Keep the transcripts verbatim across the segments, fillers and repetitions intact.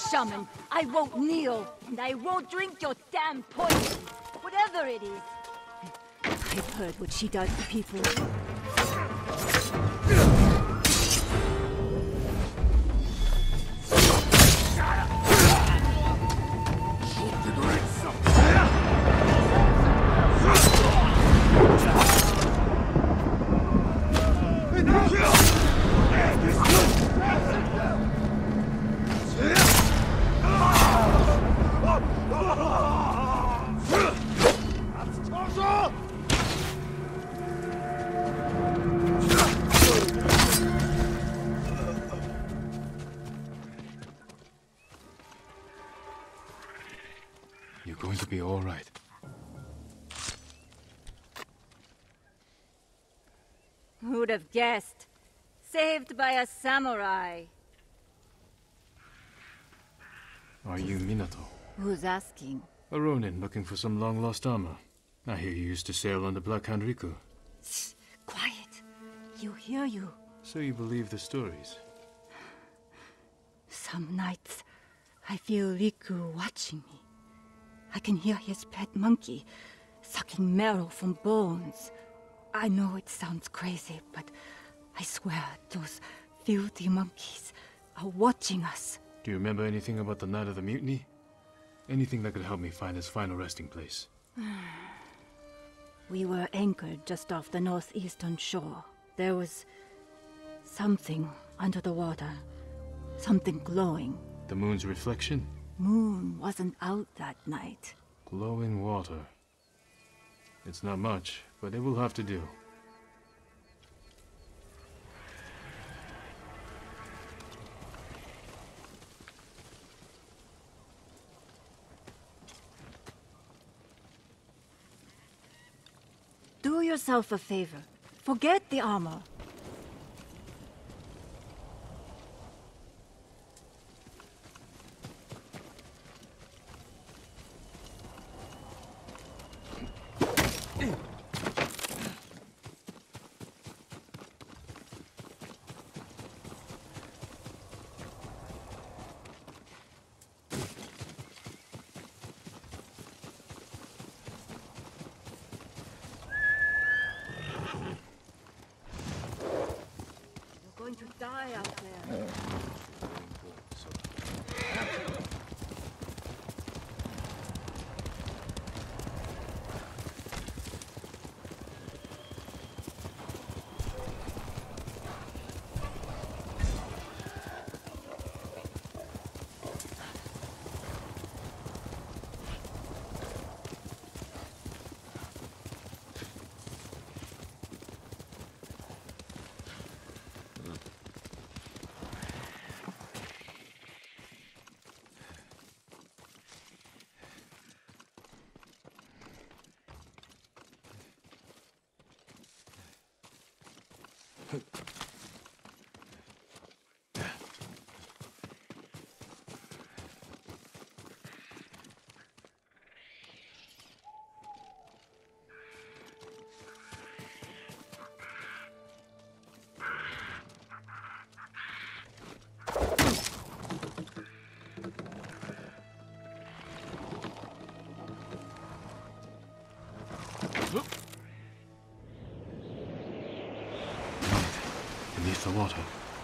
shaman. I won't kneel, and I won't drink your damn poison, whatever it is. I've heard what she does to people. You're going to be all right. Who'd have guessed? Saved by a samurai. Are you Minato? Who's asking? A ronin looking for some long-lost armor. I hear you used to sail on the Black Hand Riku. Shh, quiet. You hear you. So you believe the stories? Some nights, I feel Riku watching me. I can hear his pet monkey, sucking marrow from bones. I know it sounds crazy, but I swear those filthy monkeys are watching us. Do you remember anything about the night of the mutiny? Anything that could help me find his final resting place? We were anchored just off the northeastern shore. There was something under the water. Something glowing. The moon's reflection? Moon wasn't out that night. Glowing water. It's not much, but it will have to do. Do yourself a favor. Forget the armor. Going to die out there. Beneath the water.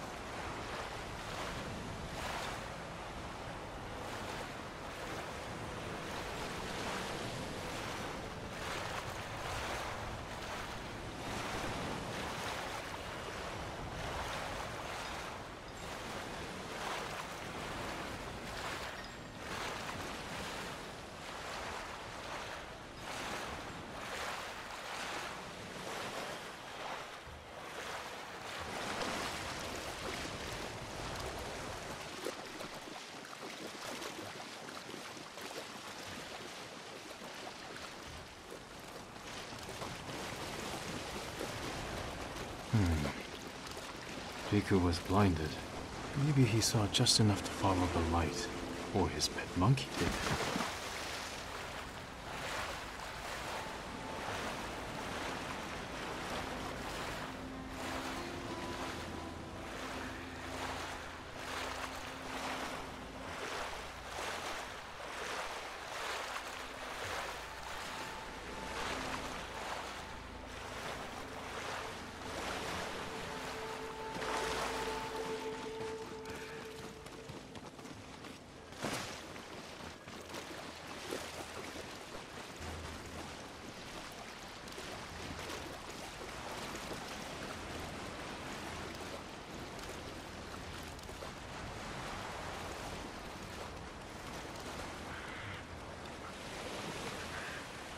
Hmm. Riku was blinded. Maybe he saw just enough to follow the light. Or his pet monkey did.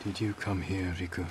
Did you come here, Riku?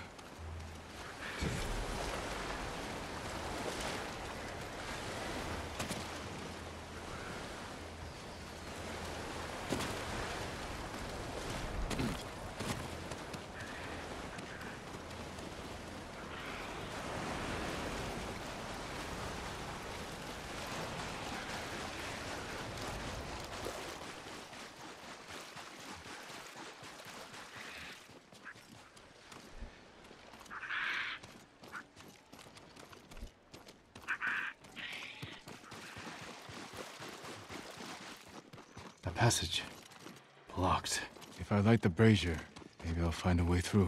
The passage. Blocked. If I light the brazier, maybe I'll find a way through.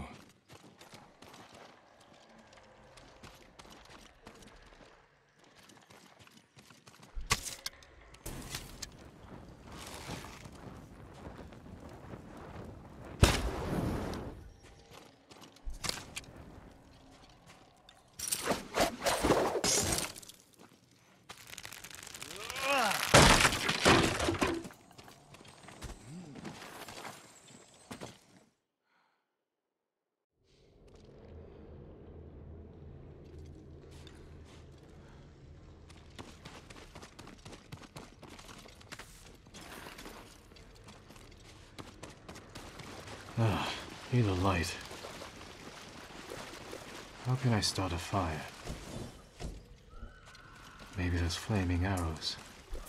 Ah, need a light. How can I start a fire? Maybe those flaming arrows.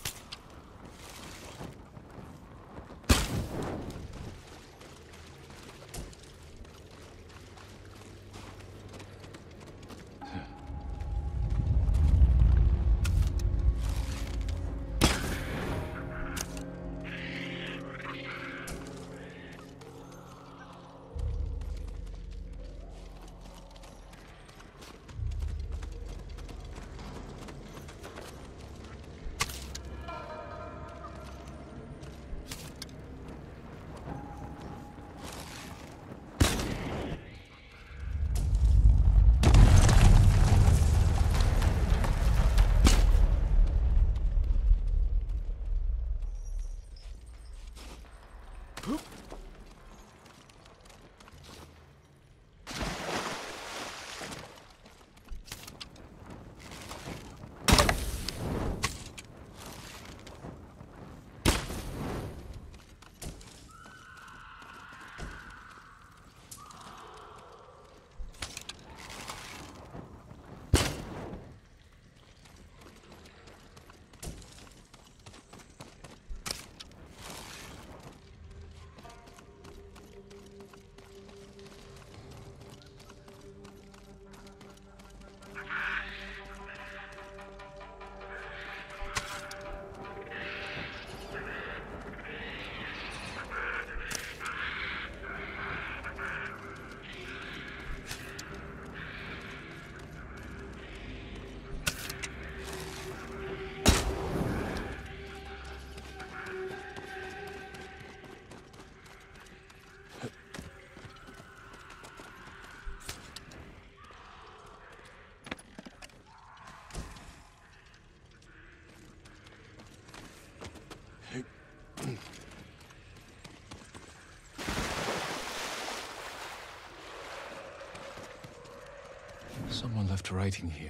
Someone left writing here.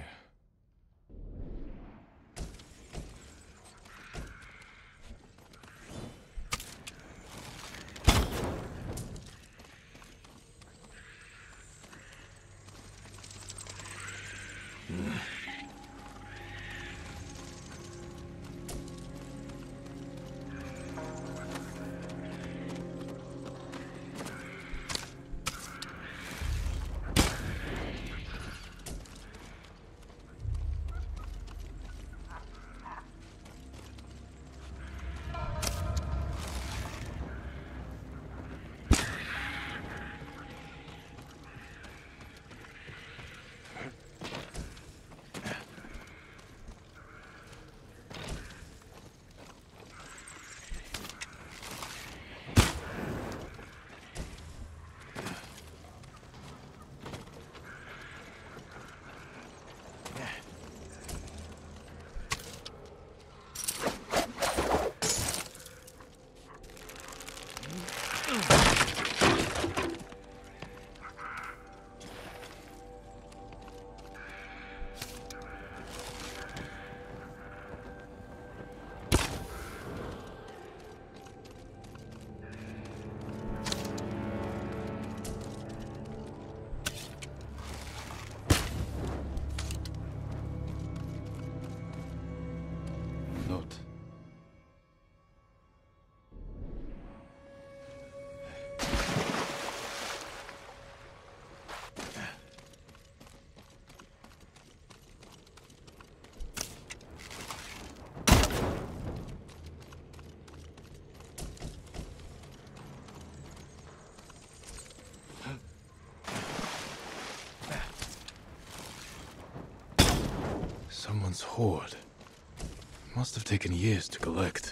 Someone's hoard. Must have taken years to collect.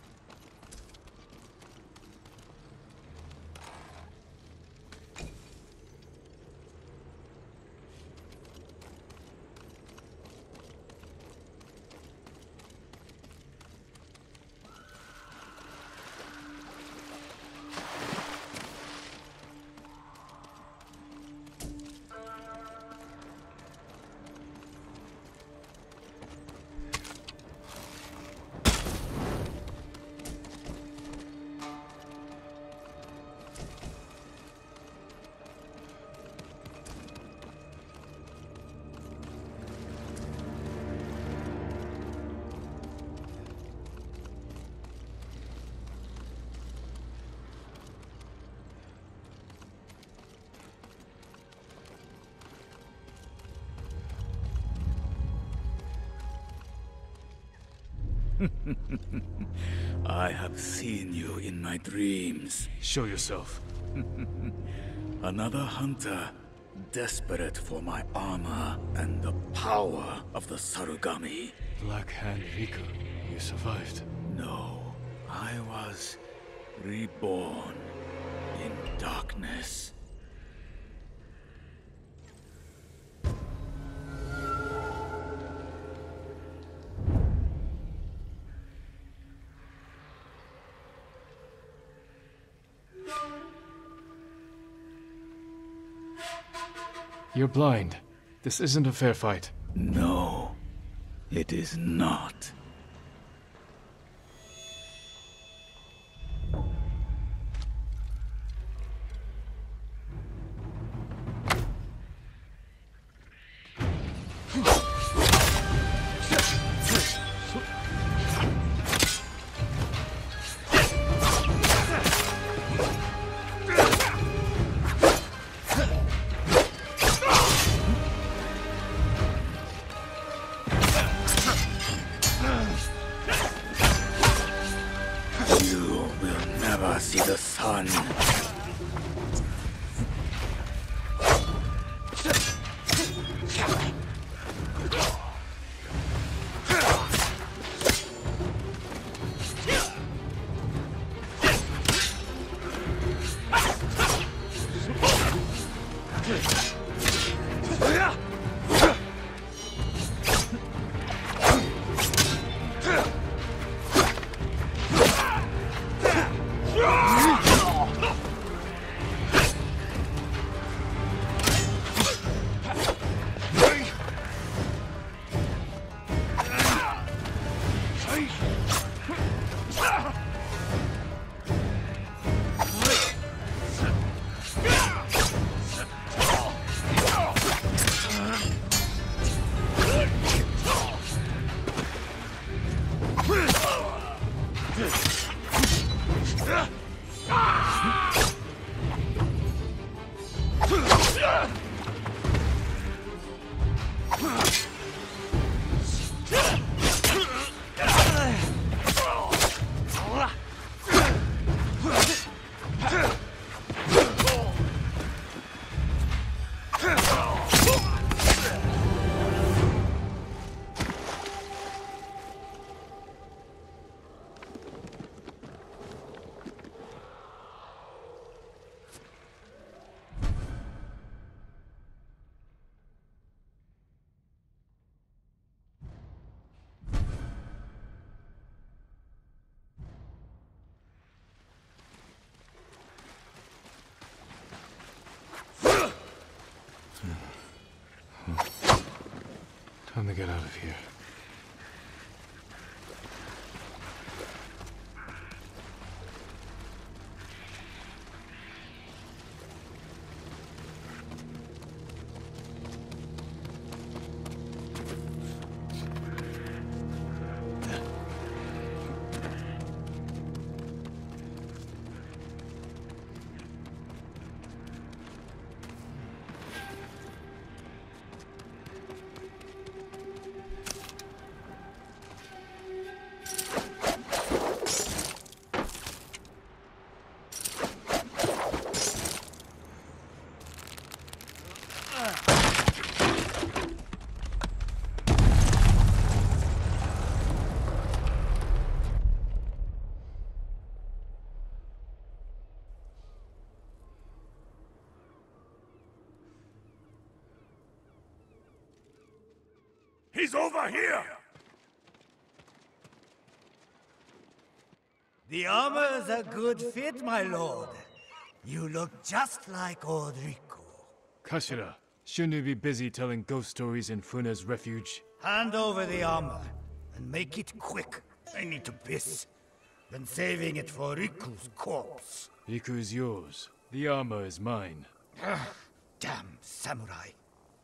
I have seen you in my dreams. Show yourself. Another hunter, desperate for my armor and the power of the Sarugami. Black Hand Riku, you survived. No, I was reborn in darkness. You're blind. This isn't a fair fight. No, it is not. See the sun. Time to get out of here. He's over here! The armor's a good fit, my lord. You look just like old Riku. Kashira, shouldn't you be busy telling ghost stories in Funa's refuge? Hand over the armor, and make it quick. I need to piss. Been saving it for Riku's corpse. Riku's yours. The armor is mine. Damn samurai.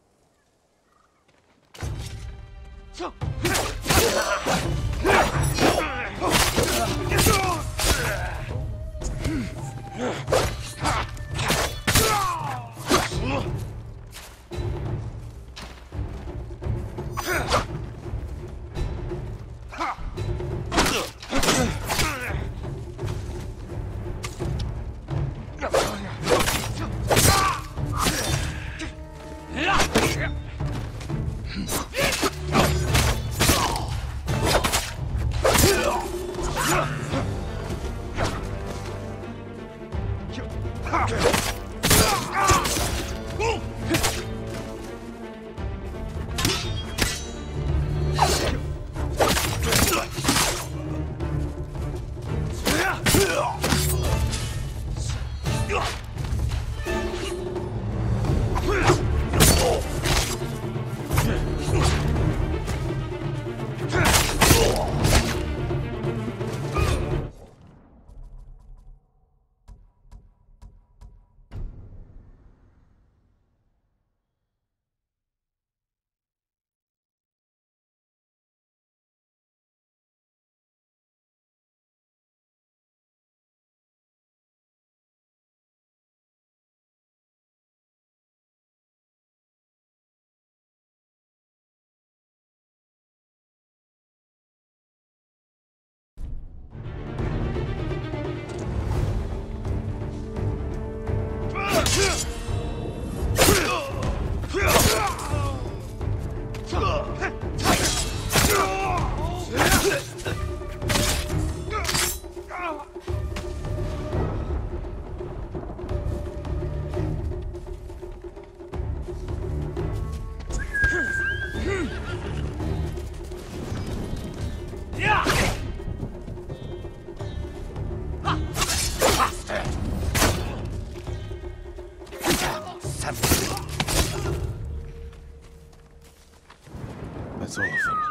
That's all of them.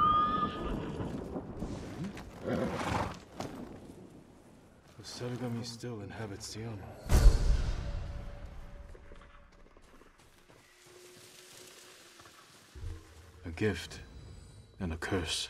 The Sarigami still inhabits the armor. A gift and a curse.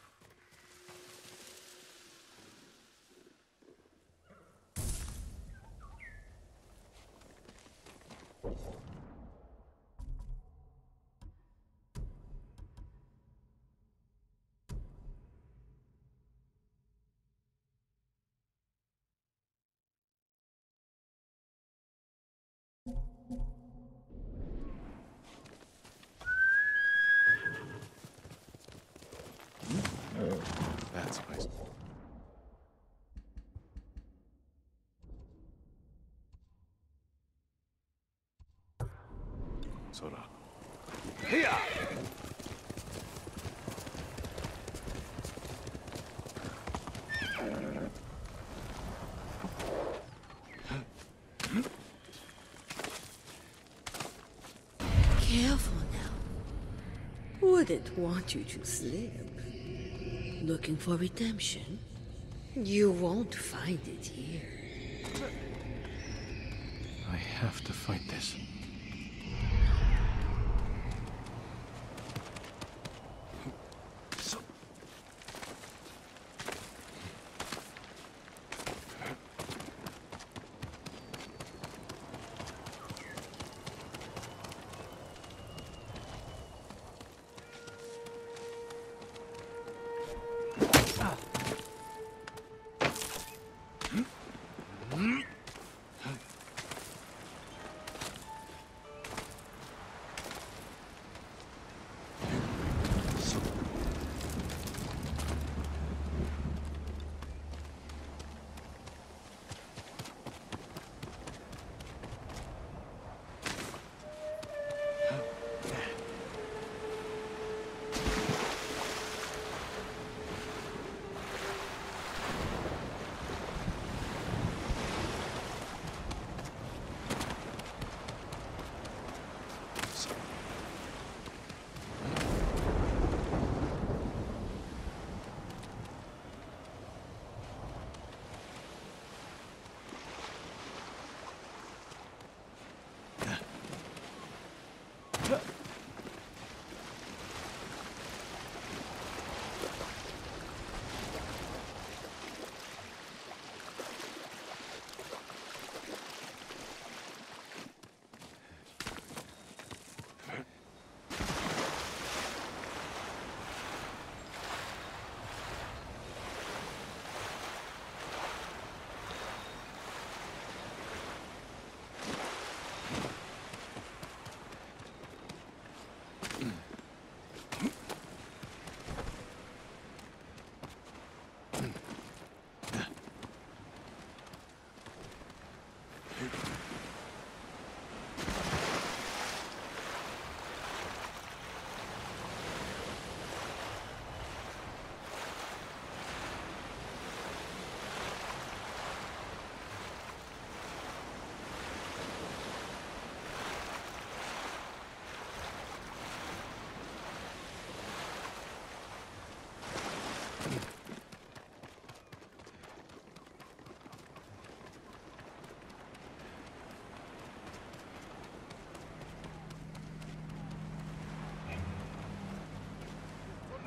That's nice. Sora. Here! Careful now. Wouldn't want you to slip. Looking for redemption? You won't find it here. I have to fight this.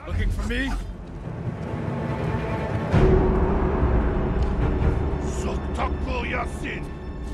Looking for me? Soktaku Yasin!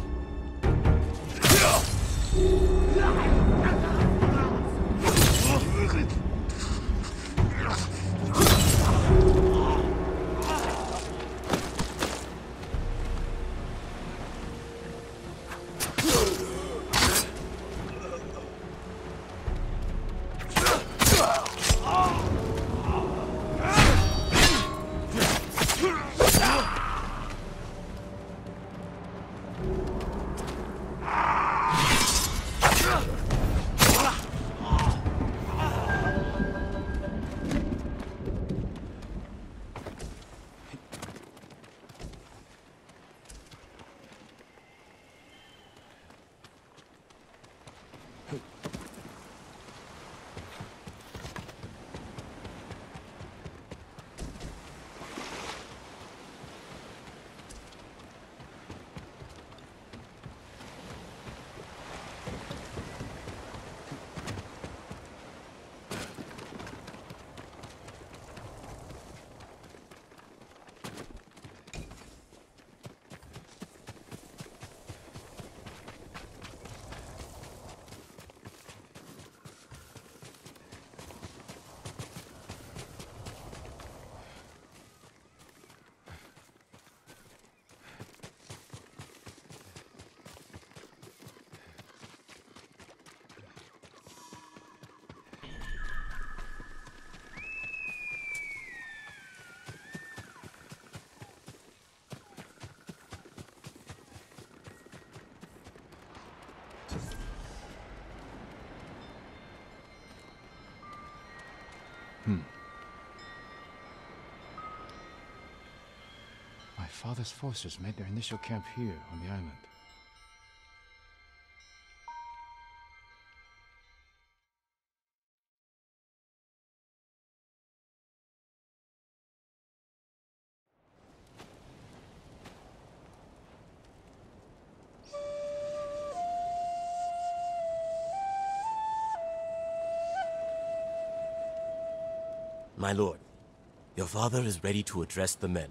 Hmm. My father's forces made their initial camp here on the island. My lord, your father is ready to address the men.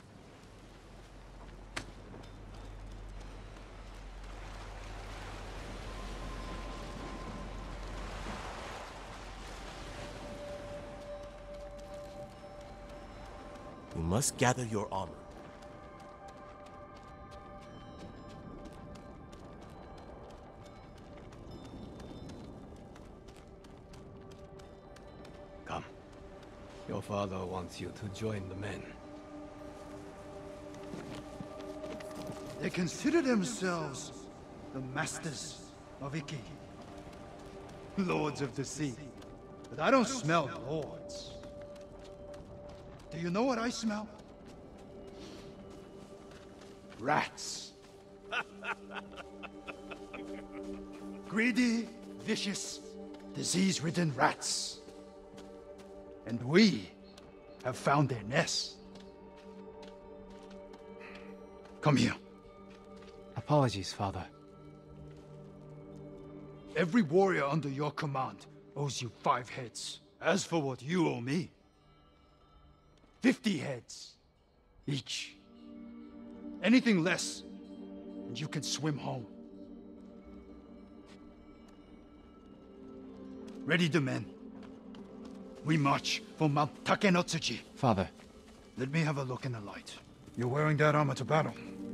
You must gather your armor. Come. Your father wants you to join the men. They consider themselves the masters of Iki. Lords of the sea. But I don't smell lords. Do you know what I smell? Rats. Greedy, vicious, disease-ridden rats. And we have found their nest. Come here. Apologies, father. Every warrior under your command owes you five heads. As for what you owe me, fifty heads each. Anything less, and you can swim home. Ready the men. We march for Mount Takenotsuji. Father. Let me have a look in the light. You're wearing that armor to battle.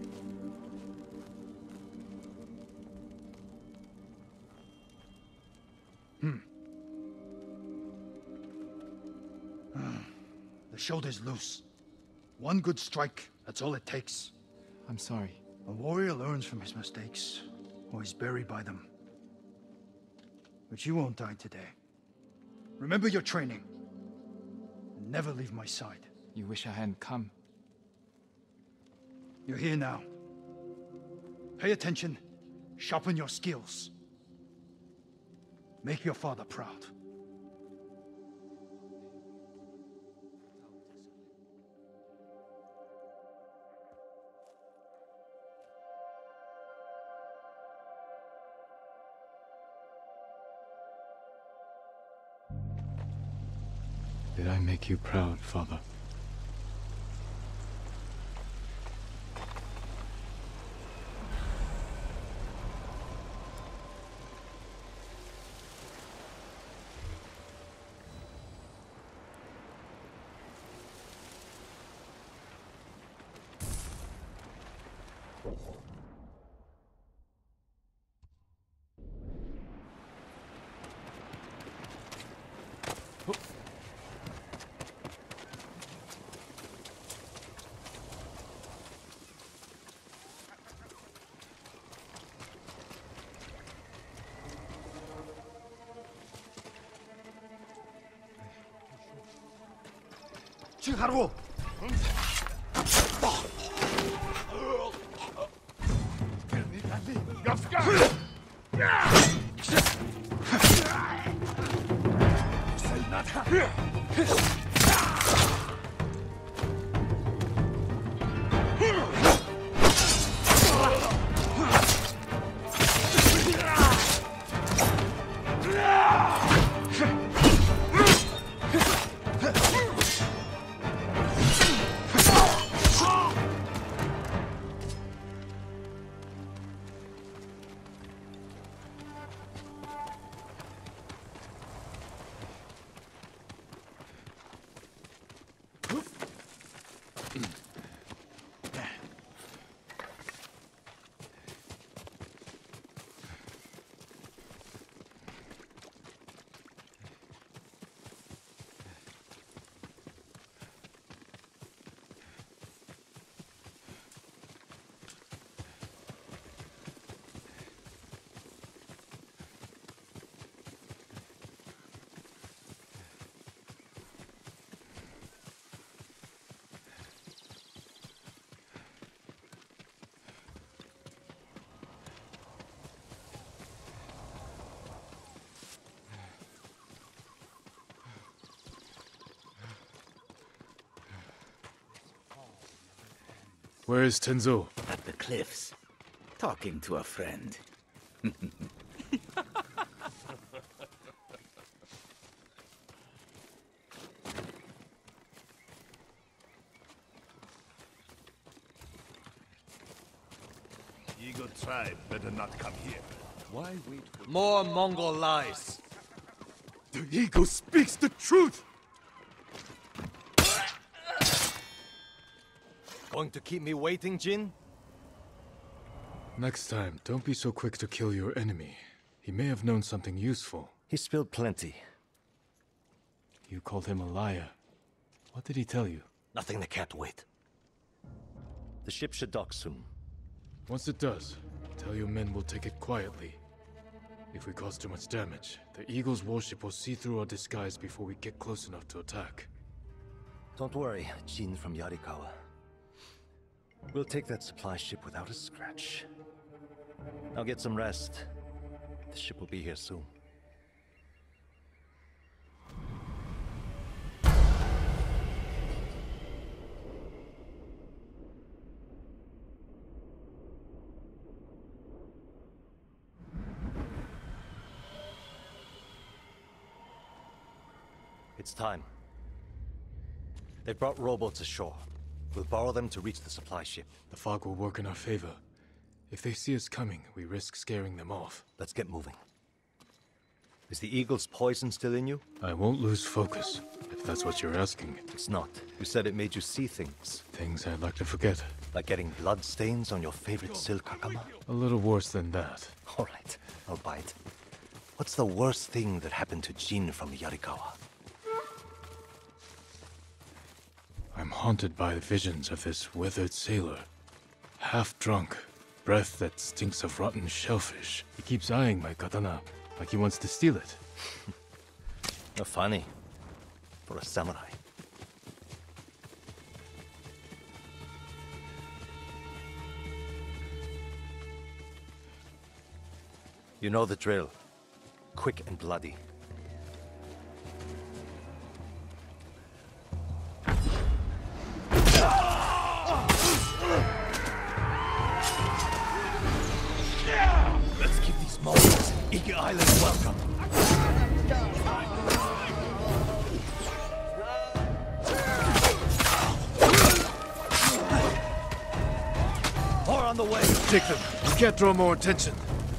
Hmm. The shoulder's loose. One good strike, that's all it takes. I'm sorry. A warrior learns from his mistakes, or he's buried by them. But you won't die today. Remember your training. And never leave my side. You wish I hadn't come. You're here now. Pay attention. Sharpen your skills. Make your father proud. Did I make you proud, Father? 하루. Where is Tenzo? At the cliffs, talking to a friend. Eagle tribe better not come here. Why wait for more Mongol lies? The eagle speaks the truth! Going to keep me waiting, Jin? Next time, don't be so quick to kill your enemy. He may have known something useful. He spilled plenty. You called him a liar. What did he tell you? Nothing that can't wait. The ship should dock soon. Once it does, tell your men we'll take it quietly. If we cause too much damage, the Eagle's warship will see through our disguise before we get close enough to attack. Don't worry, Jin from Yarikawa. We'll take that supply ship without a scratch. Now get some rest. The ship will be here soon. It's time. They've brought rowboats ashore. We'll borrow them to reach the supply ship. The fog will work in our favor. If they see us coming, we risk scaring them off. Let's get moving. Is the Eagle's poison still in you? I won't lose focus, if that's what you're asking. It's not. You said it made you see things. Things I'd like to forget. Like getting blood stains on your favorite silk hakama? A little worse than that. All right, I'll bite. What's the worst thing that happened to Jin from Yarikawa? I'm haunted by visions of this withered sailor. Half drunk, breath that stinks of rotten shellfish. He keeps eyeing my katana, like he wants to steal it. Uh, funny. For a samurai. You know the drill. Quick and bloody. Let's give these Mongols Ike Island welcome. take them. We can't draw more attention.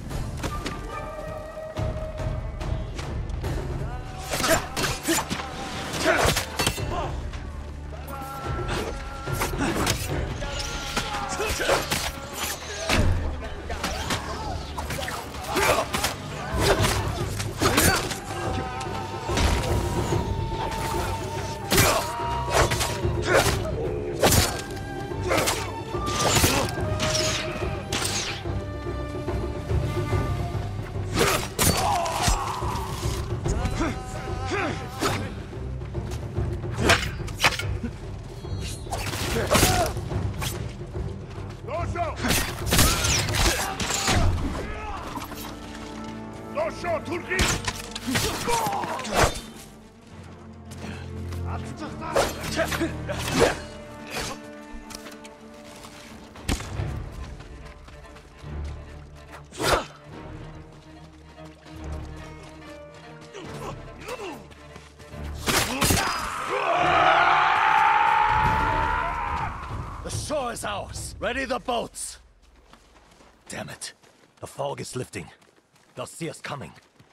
Ours. Ready the boats! Damn it. The fog is lifting. They'll see us coming.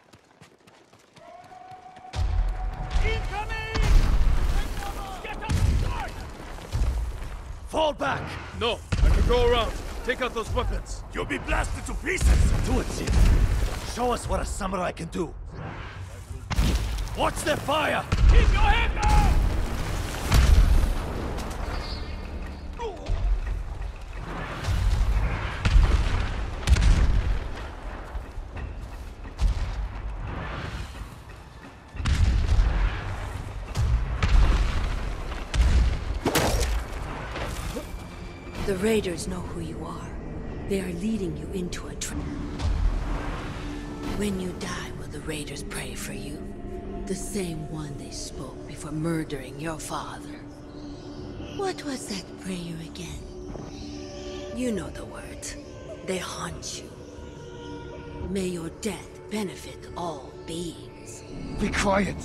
Incoming! Get up and start! Fall back! No, I can go around. Take out those weapons. You'll be blasted to pieces! Do it, Jin. Show us what a samurai can do. Watch their fire! Keep your head down! The raiders know who you are. They are leading you into a trap. When you die, will the raiders pray for you? The same one they spoke before murdering your father. What was that prayer again? You know the words. They haunt you. May your death benefit all beings. Be quiet!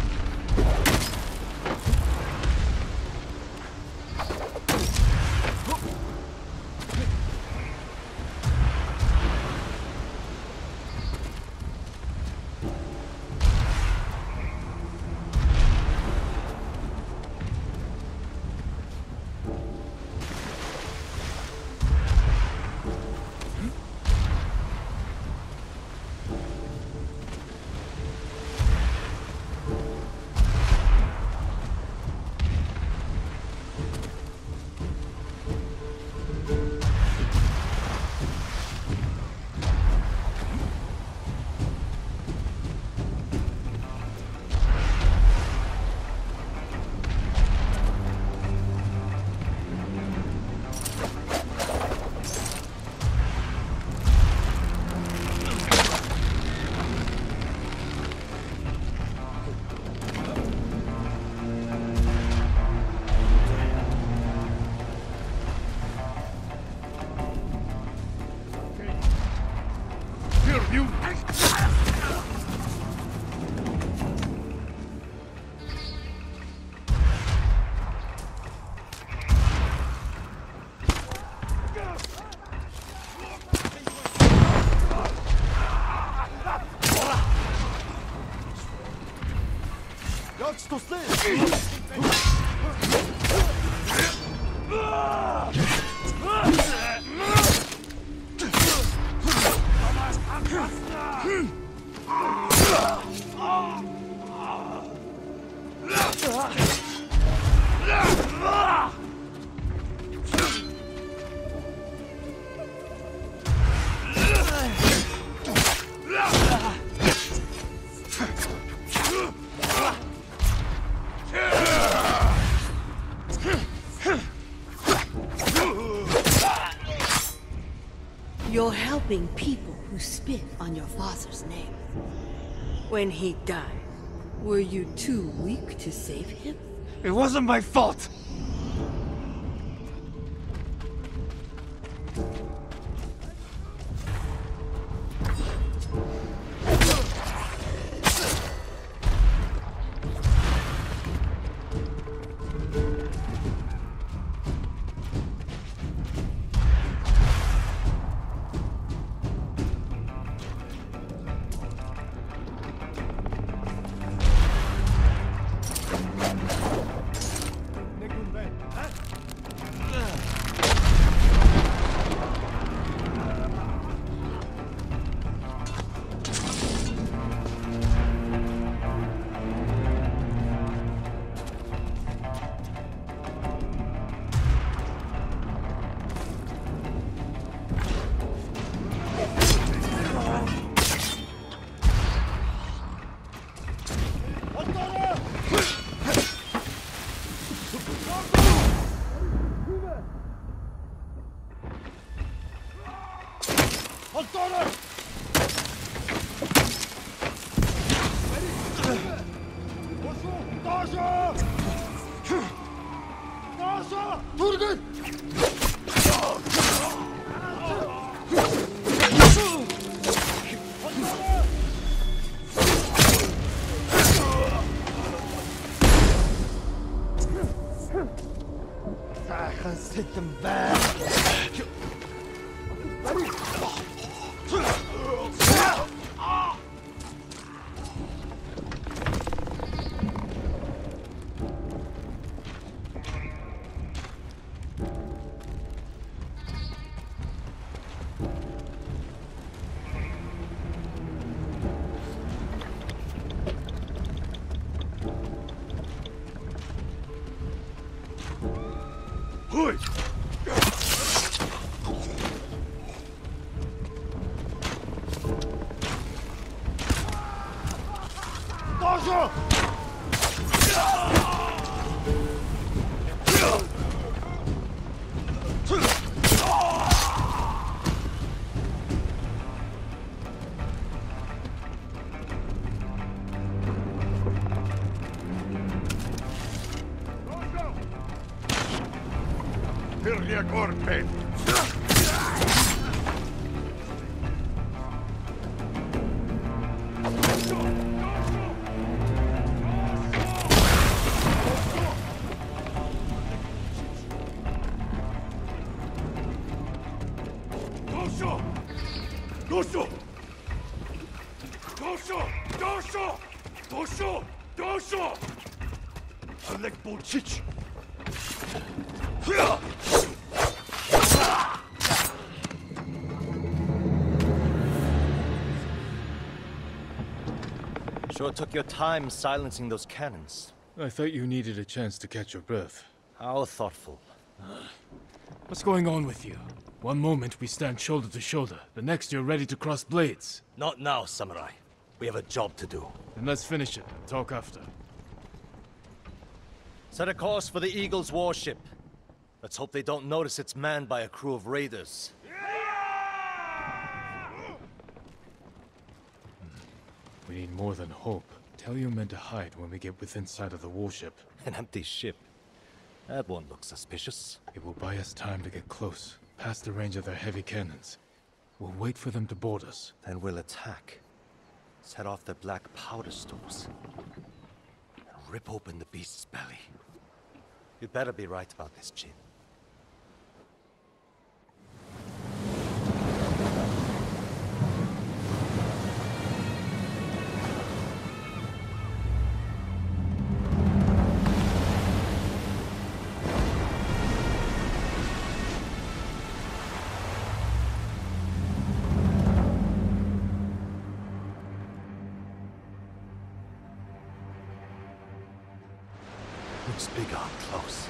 You're helping people who spit on your father's name. When he died, were you too weak to save him? It wasn't my fault! Sure took your time silencing those cannons. I thought you needed a chance to catch your breath. How thoughtful. What's going on with you? One moment we stand shoulder to shoulder, the next you're ready to cross blades. Not now, Samurai. We have a job to do. Then let's finish it and talk after. Set a course for the Eagle's warship. Let's hope they don't notice it's manned by a crew of raiders. We need more than hope. Tell your men to hide when we get within sight of the warship. An empty ship. That won't look suspicious. It will buy us time to get close, past the range of their heavy cannons. We'll wait for them to board us. Then we'll attack. Set off their black powder stores. And rip open the beast's belly. You'd better be right about this, Jin. Looks bigger up close.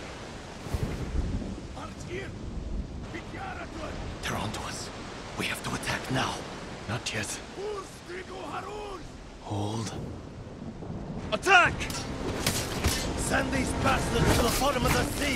They're onto us. We have to attack now. Not yet. Hold. Attack! Send these bastards to the bottom of the sea!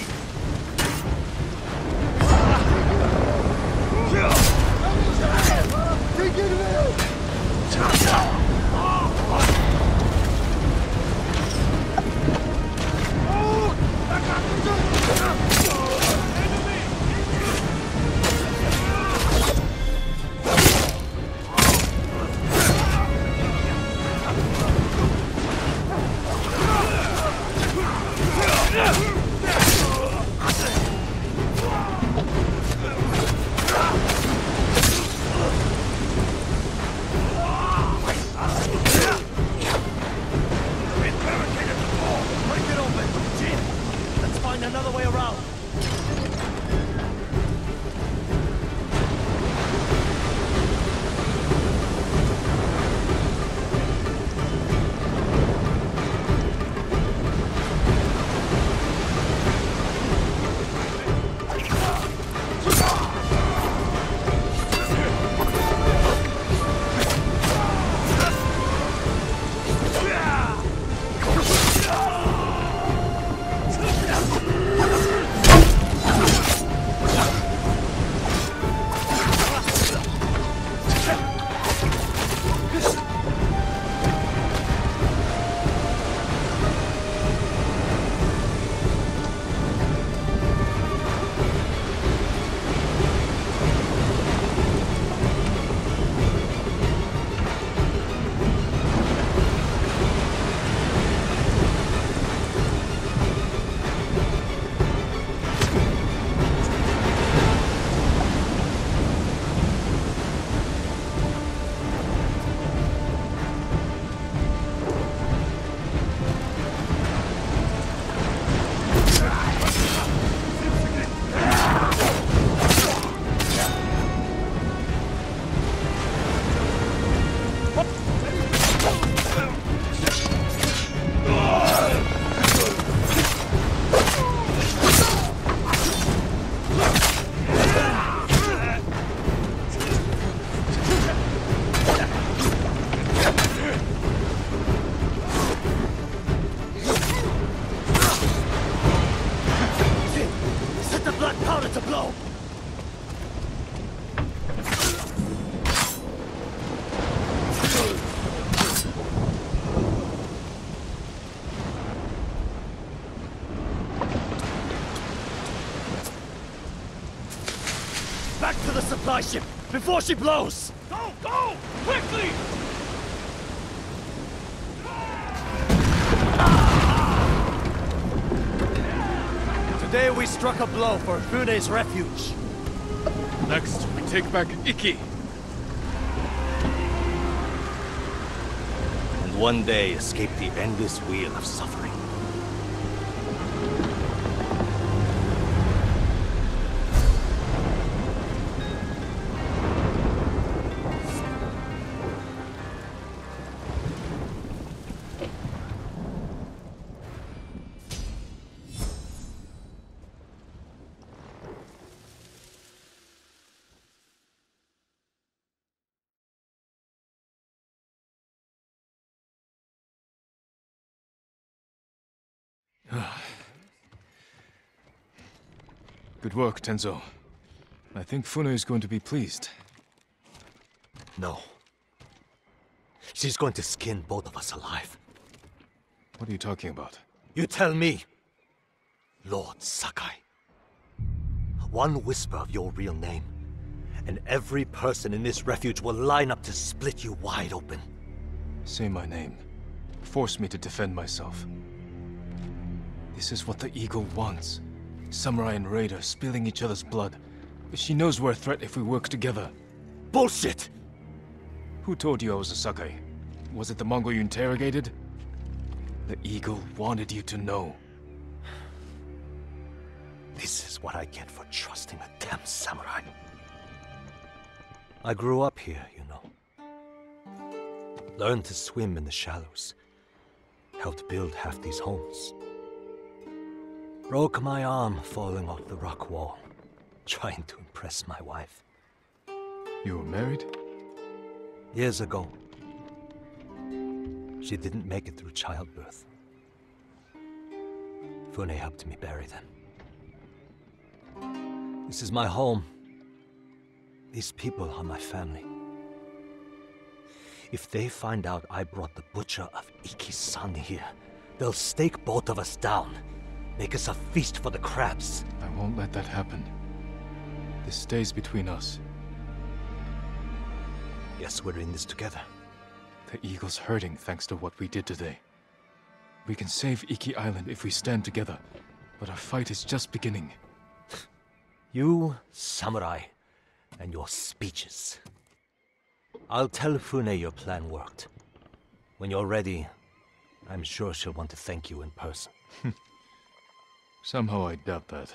Another way around. supply ship before she blows! Go, go! Quickly! Today we struck a blow for Fune's refuge. Next, we take back Iki. And one day escape the endless wheel of suffering. Good work, Tenzo. I think Fune is going to be pleased. No. She's going to skin both of us alive. What are you talking about? You tell me, Lord Sakai. One whisper of your real name, and every person in this refuge will line up to split you wide open. Say my name. Force me to defend myself. This is what the Eagle wants. Samurai and Raider spilling each other's blood. She knows we're a threat if we work together. Bullshit! Who told you I was a Sakai? Was it the Mongol you interrogated? The Eagle wanted you to know. This is what I get for trusting a damn samurai. I grew up here, you know. Learned to swim in the shallows. Helped build half these homes. Broke my arm falling off the rock wall, trying to impress my wife. You were married? Years ago. She didn't make it through childbirth. Fune helped me bury them. This is my home. These people are my family. If they find out I brought the butcher of Iki's son here, they'll stake both of us down. Make us a feast for the crabs. I won't let that happen. This stays between us. Guess we're in this together. The Eagle's hurting thanks to what we did today. We can save Iki Island if we stand together, but our fight is just beginning. You, samurai, and your speeches. I'll tell Fune your plan worked. When you're ready, I'm sure she'll want to thank you in person. Somehow I doubt that.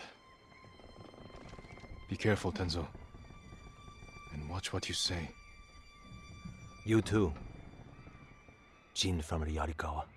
Be careful, Tenzo. And watch what you say. You too. Jin from Yarikawa.